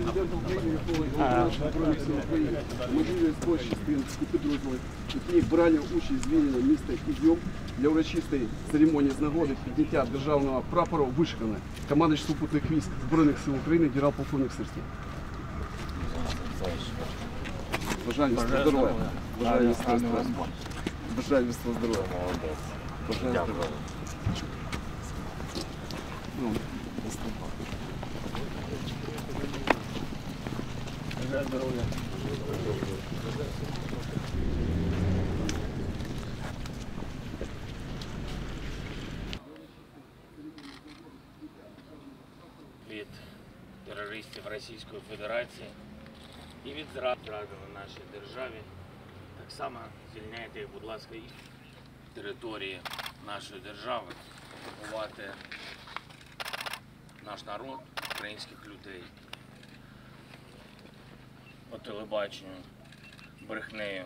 Президента України, Верховної Збройних Сил України, можливість частин і підрозділів, які брали участь в звільненні міста Ізюм для урочистої церемонії з нагоди підняття державного прапору вишикане командувач сухопутних військ Збройних Сил України генерал-полковник Сирський. Бажаю міцного здоров'я. Бажаю міцного здоров'я. Бажаю міцного здоров'я. Бажаю здоров'я. Бажаю здоров'я. Від терористів Російської Федерації і від зрадили нашій державі. Так само звільняйте їх, будь ласка, і території нашої держави, окупувати наш народ, українських людей. По телебаченню, брехнею.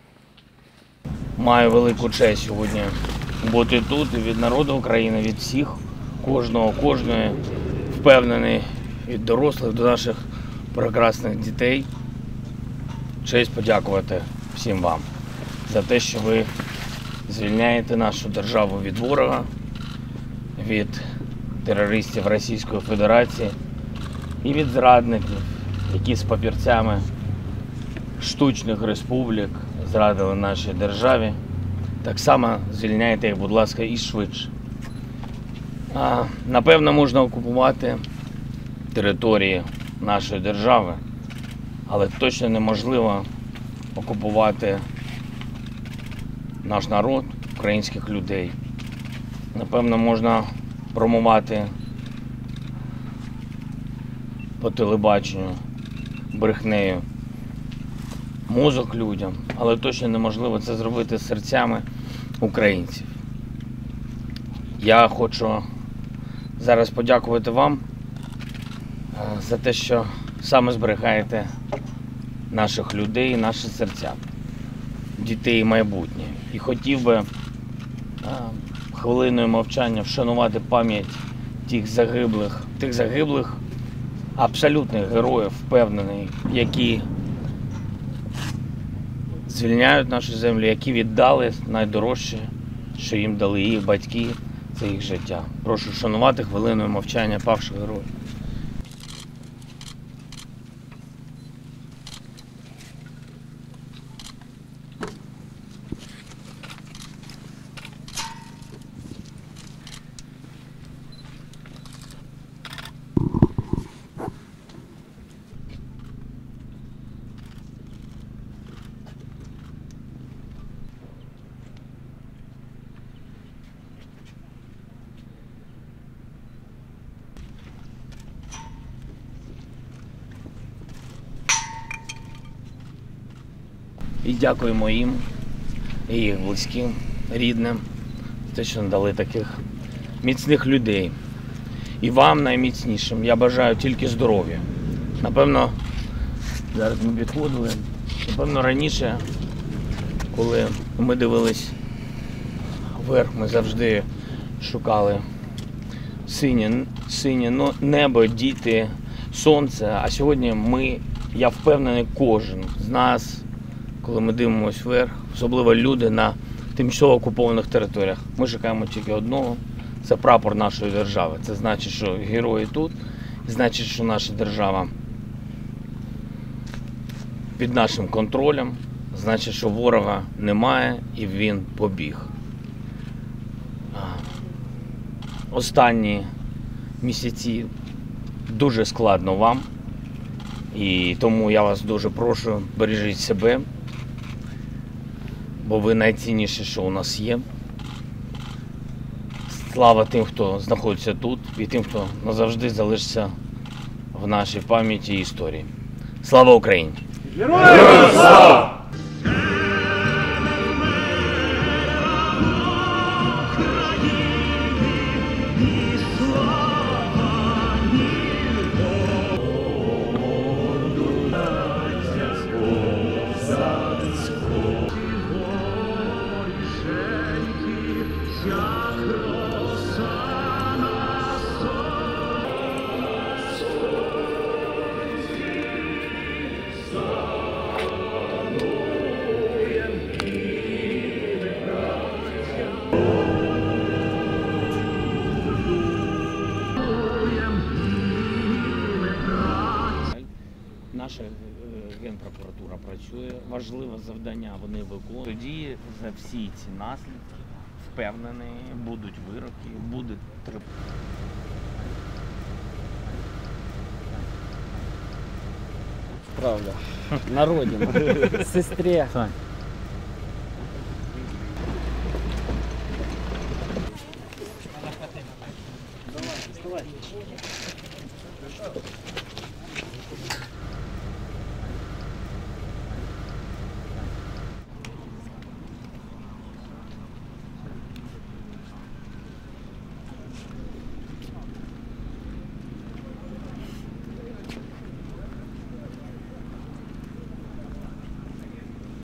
Маю велику честь сьогодні бути тут і від народу України, від всіх, кожної, впевнений, від дорослих до наших прекрасних дітей. Честь подякувати всім вам за те, що ви звільняєте нашу державу від ворога, від терористів Російської Федерації і від зрадників, які з папірцями штучних республік зрадили нашій державі. Так само звільняйте їх, будь ласка, і швидше. Напевно, можна окупувати території нашої держави, але точно неможливо окупувати наш народ, українських людей. Напевно, можна промивати по телебаченню брехнею мозок людям, але точно неможливо це зробити з серцями українців. Я хочу зараз подякувати вам за те, що саме зберігаєте наших людей, наші серця, дітей і майбутнє. І хотів би хвилиною мовчання вшанувати пам'ять тих загиблих абсолютних героїв, впевнений, які звільняють нашу землю, які віддали найдорожче, що їм дали їх батьки, це їх життя. Прошу вшанувати хвилиною мовчання павших героїв. І дякуємо їм, і їх близьким, рідним, за те, що надали таких міцних людей. І вам найміцнішим я бажаю тільки здоров'я. Напевно, зараз ми підходили, напевно, раніше, коли ми дивились вверх, ми завжди шукали синє небо, діти, сонце. А сьогодні я впевнений, кожен з нас, коли ми дивимося вверх, особливо люди на тимчасово окупованих територіях, ми шукаємо тільки одного – це прапор нашої держави. Це значить, що герої тут, значить, що наша держава під нашим контролем, значить, що ворога немає і він побіг. Останні місяці дуже складно вам, і тому я вас дуже прошу, бережіть себе, бо ви найцінніше, що у нас є. Слава тим, хто знаходиться тут, і тим, хто назавжди залишиться в нашій пам'яті і історії. Слава Україні! Героям слава! наша Генпрокуратура працює, важливе завдання вони виконують. Тоді за всі ці наслідки, впевнений, будуть вироки, буде Правда. На родину. Сестре.